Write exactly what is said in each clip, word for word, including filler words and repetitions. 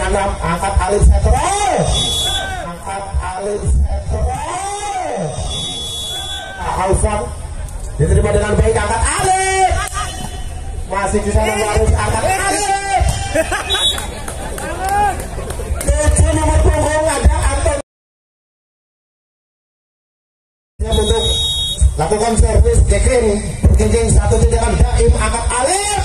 enam, angkat Alif Setro, angkat Alif Setro, Alfon diterima dengan baik, angkat Alif, masih di sana harus angkat Alif. Tujuh nomor punggung ada Anton untuk lakukan servis Kekin, bergenjing satu tindakan Daim, angkat Alif.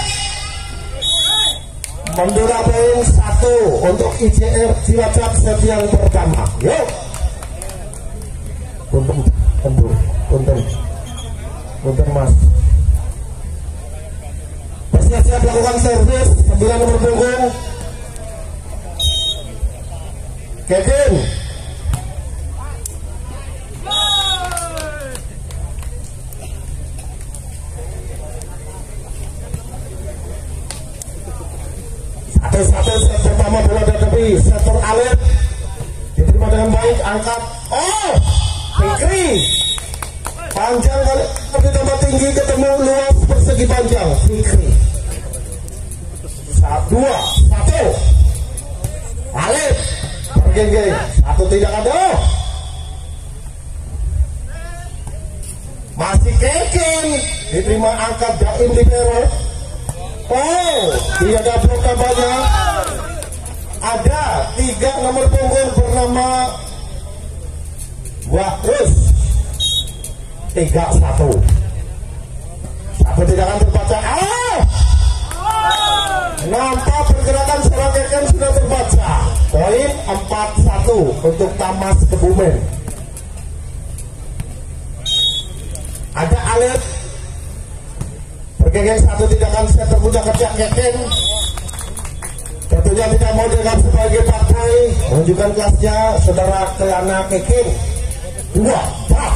Mendura poin satu untuk I J R Cilacap set yang pertama. Yuk, punten, punten, punten, punten mas. Bersiap-siap lakukan servis sembilan nomor punggung. Kevin. Satu-satu set pertama bola dari tepi, sektor Alif diterima dengan baik, angkat oh Fikri panjang kali tapi tambah tinggi, ketemu luas persegi panjang Fikri. Satu dua satu Alif bergenggeng, satu tidak ada, masih Kekin diterima, angkat Daim di Pero. Oh, tidak ada blok tambahnya. Ada tiga nomor punggung bernama Wakrus. Tiga satu. Satu tidak akan terbaca. Ah! Nampak pergerakan seorang Kekin sudah terbaca. Poin empat satu untuk Tamas Kebumen. Ada Alif. Bergenggeng satu tindakan set termuda kerja Kekin. Tentunya tidak mau dengan sebagai partai menunjukkan kelasnya saudara Kelana Kekin. Dua, empat.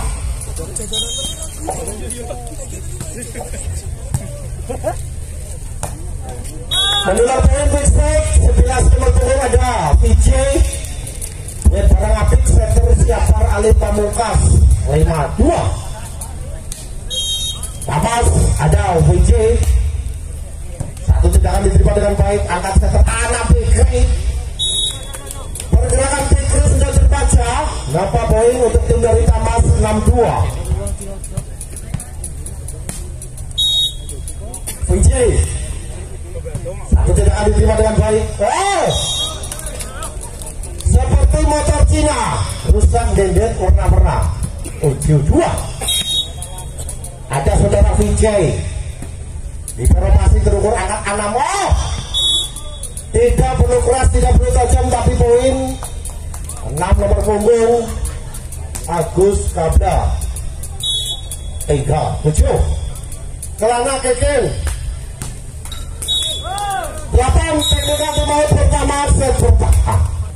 Mendular poin big spike sebelas nomor punggung ada P J. Buat barang apik setter Siapar Alif Pamungkas lima dua. Tamas ada V J. Satu tindakan diterima dengan baik, angkat setter anak Fikri. Pergerakan Fikri sudah terbaca. Nampak poin untuk tim dari Tamas enam dua. V J. Satu tindakan diterima dengan baik. Oh! Seperti motor Cina, rusak dendet warna-warna. tujuh dua. Ada saudara V J di peromasi terukur, angkat enam. Oh, tidak perlu keras, tidak perlu tajam, tapi poin enam nomor punggung Agus Kabda tiga tujuh. Kelana Kekin delapan. Teknika pemain pertama set pertama.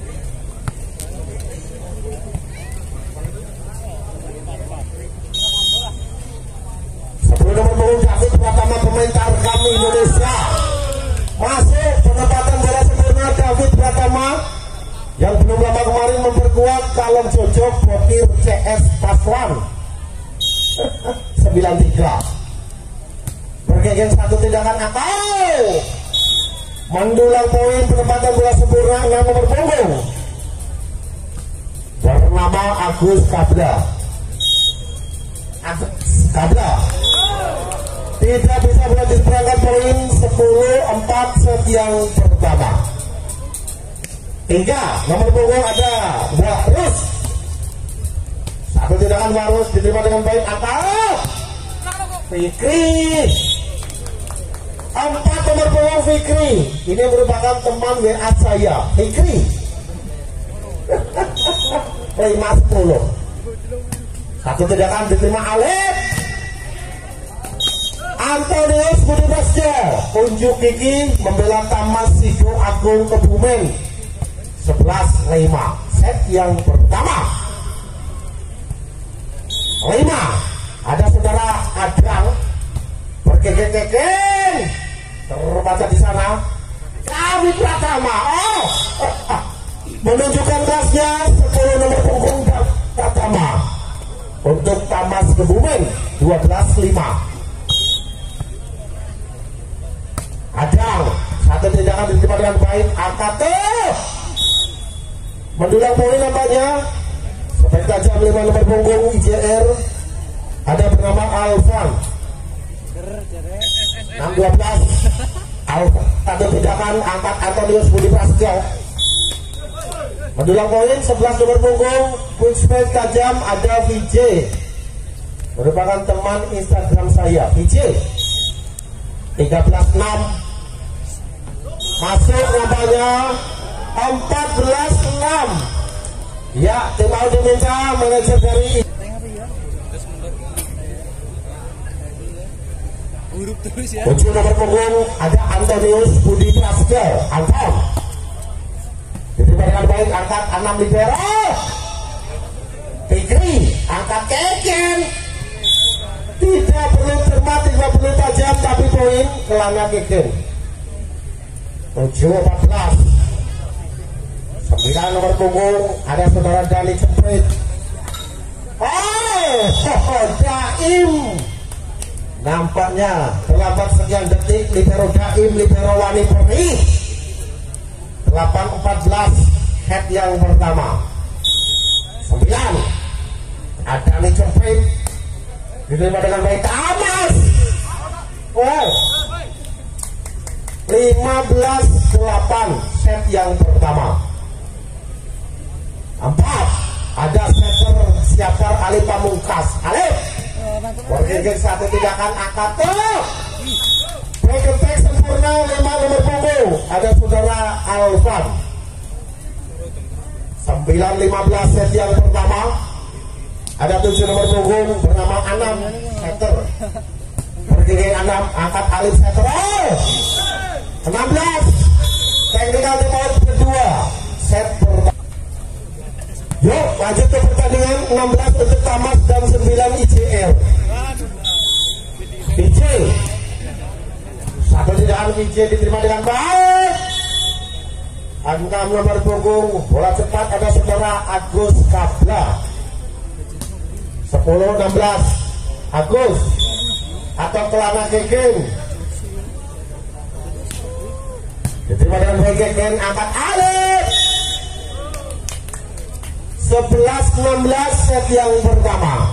Nomor punggung David Pratama, pemain Tarkam Indonesia. Masuk penempatan bola sempurna David Pratama yang belum lama kemarin memperkuat Kalem Jojok Bokir C S Paswan sembilan tiga. Bergenggeng satu tindakan atau mendulang poin penempatan bola sempurna enam nomor punggung bernama Agus Kabda. Agus Kabda tidak bisa berlanjut perangkat poin sepuluh empat set yang pertama. Tiga nomor punggung ada Warus. Satu tindakan Warus diterima dengan baik atau Fikri. Empat nomor punggung Fikri. Ini merupakan teman W A saya Fikri. lima sepuluh. Satu tindakan diterima Alif. Antonius Budi Basjo unjuk gigi membela Tamas Sido Agung Kebumen sebelas lima. Set yang pertama. Lima. Ada saudara Adang bergegeng-gegeng terbaca di sana David Pratama. Oh, menunjukkan kelasnya sepuluh nomor punggung Pratama untuk Tamas Kebumen dua belas lima. Adang satu tindakan diterima dengan baik, angkat tuh mendulang poin nampaknya. Sampai tajam lima nomor punggung I J R ada bernama Alvan. enam dua belas Alvan ada tindakan angkat Antonius Budi Prasetyo. Mendulang poin sebelas nomor punggung quick space tajam ada V J, merupakan teman Instagram saya V J. Tiga belas enam masuk nampaknya. Empat belas enam ya, tim mau diminta manajer dari tujuh nomor punggung ada Antonius Budi Prasetyo. Anton diterima dengan baik, angkat enam libero. Fikri angkat keken, tidak perlu cermat, tidak perlu tajam, tapi poin kelana keken. Tujuh empat belas sembilan nomor punggung ada saudara Dani Ceprit. Oh, oh Daim nampaknya terlambat sekian detik. Libero Daim, libero Wani Perih. Delapan empat belas head yang pertama. Sembilan ada Dani Ceprit, diterima dengan baik. Tamas. Oh, lima belas delapan set yang pertama. Empat ada setter siapar Ali Pamungkas. Alif Wargeng satu tindakan angkat tuh break attack sempurna. Lima nomor punggung ada saudara Alvan. Sembilan lima belas set yang pertama. Ada tujuh nomor punggung bernama Anam setter. Wargeng Anam angkat Alif setter. Oh, enam belas technical timeout kedua set pertama. Yuk lanjut ke pertandingan. Enam belas untuk Tamas dan sembilan I J R. V J satu tindakan V J diterima dengan baik. Enam nomor punggung bola cepat ada saudara Agus Kabla. Sepuluh enam belas Agus atau Kelana Keken, diterima dengan baik. Keken angkat Alif. Sebelas enam belas set yang pertama.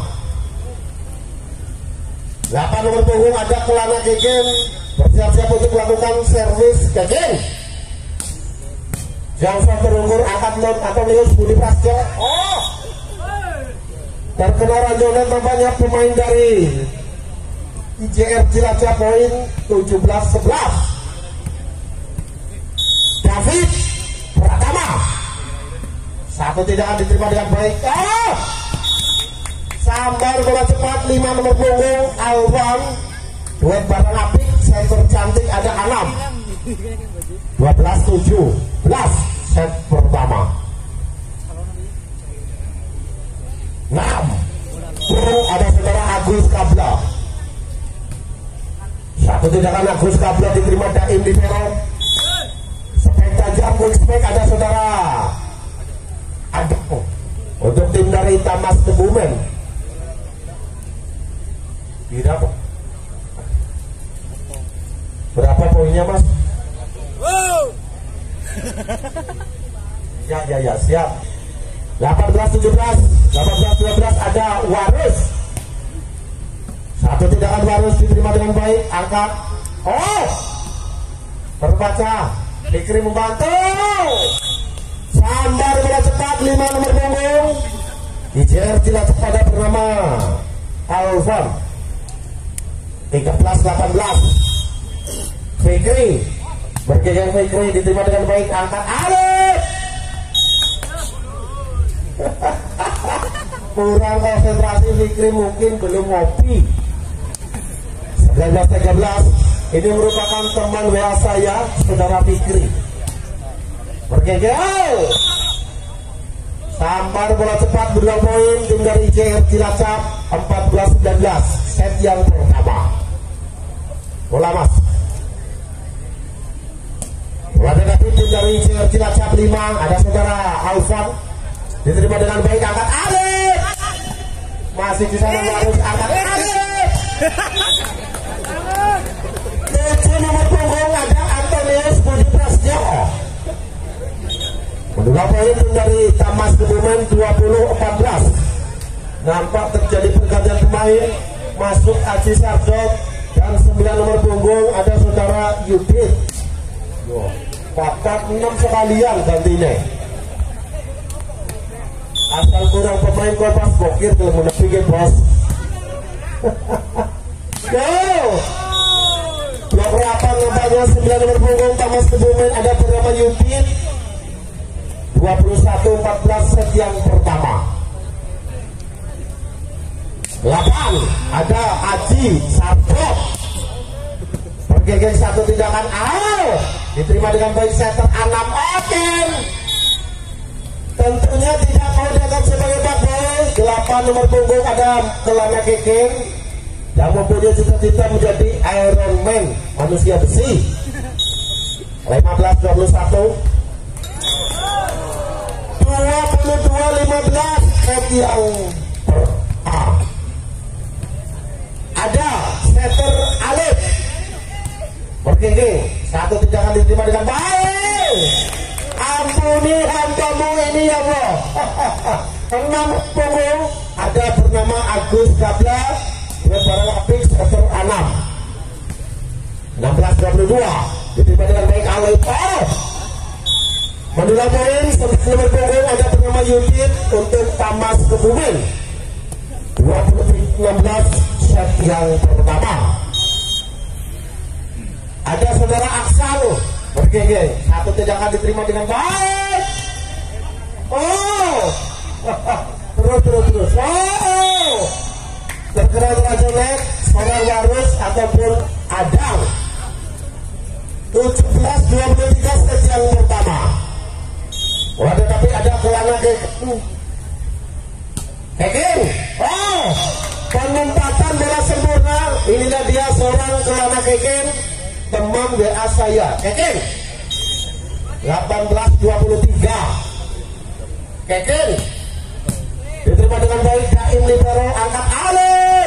Delapan nomor punggung ada Kelana Keken, bersiap-siap untuk melakukan servis. Keken Jangsa terunggur angkat not Antonius Budi Prasetyo. Oh, terkena ranjonan tampaknya pemain dari I J R Cilacap. Poin tujuh belas sebelas. David Pratama satu tindakan diterima dengan baik. Oh, sambar bola cepat. Lima nomor punggung Alwan, duet barang apik, center cantik ada Anam. Dua belas tujuh belas set pertama. Enam ada saudara Agus Kabla. Satu tindakan Agus Kabla diterima Daim di peron. Spek tajam quick spek ada saudara ada untuk tim dari Tamas Kebumen. Tidak berapa poinnya mas? Wow. Ya ya ya siap. Delapan belas tujuh belas, delapan belas dua belas ada Warus. Satu tindakan Warus diterima dengan baik. Angkat. Oh, terbaca. Fikri membantu. Sambar bola cepat. Lima nomor punggung I J R Cilacap pada bernama Alvan. Tiga belas delapan belas. Fikri bergegang. Fikri diterima dengan baik. Angkat Alif. Kurang konsentrasi Fikri, mungkin belum ngopi. Sembilan belas tiga belas. Ini merupakan teman W A saya, saudara Fikri. Bergegang. Sambar bola cepat berdua poin tim dari I J R Cilacap. Empat belas sembilan belas set yang pertama. Bola mas. Bola negatif tim dari I J R Cilacap. Lima ada saudara Alvan, diterima dengan baik. Angkat Alif. Masih di sana harus angkat Alif. Tujuh nomor punggung ada Antonius Budi Prasetyo. Mendulang poin dari Tamas Kebumen dua puluh empat belas. Nampak terjadi pergantian pemain, masuk Aji Sarjot dan sembilan nomor punggung ada saudara Yudit. Pakat enam sekalian gantinya. Asal kurang pemain Kopas Bokir kalau menepi ke bos. Go! Blok delapan nampaknya sembilan nomor punggung Tamas Kebumen ada bernama Yudit. dua puluh satu empat belas set yang pertama. delapan ada Aji Sarjot. Pergegen satu tindakan awal diterima dengan baik setter enam Oken. Tentunya tidak mau dianggap sebagai bad boy. delapan nomor punggung ada Kelana Kekeng yang mempunyai cita-cita menjadi Iron Man, manusia besi. lima belas dua puluh satu, dua puluh dua lima belas set yang pertama. Ada setter Alif. Bergengge satu tindakan diterima dengan baik. Ampuni hambamu ini ya Allah. Enam punggung ada bernama Agus Gabla dengan barang apik setter enam. enam belas dua puluh dua diterima dengan baik Alif. Mendulang poin sembilan nomor punggung ada bernama Yudit untuk Tamas Kebumen. dua puluh enam belas set yang pertama. Ada saudara Aksal bergengge satu tindakan diterima dengan baik. Oh, terus terus terus. Oh, terkena jelek seorang Warus ataupun Adang. tujuh belas dua puluh tiga set yang pertama. Waduh, tapi ada Kelana Kekeng. Kekeng. Oh, penempatan bola sempurna. Inilah dia seorang Kelana Kekeng, teman W A saya. Kekeng. delapan belas dua puluh tiga. Kekeng. Diterima dengan baik Daim Libero angkat Alif.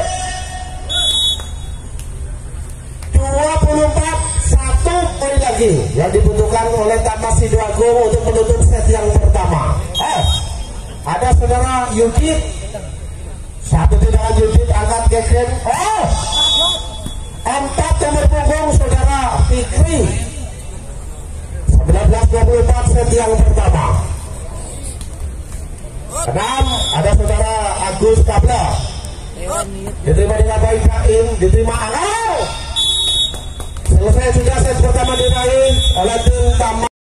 dua puluh empat satu poin lagi yang dibutuhkan oleh Tamas Sidoarjo untuk menutup set yang pertama. Eh, ada saudara Yudit. Satu tindakan Yudit angkat Kekeng. Oh, empat nomor punggung saudara Fikri. sembilan belas dua puluh empat set yang pertama. enam ada saudara Agus Kabla. Diterima dengan baik Kain, diterima Angau. Selesai sudah set pertama diraih oleh tim Tamas.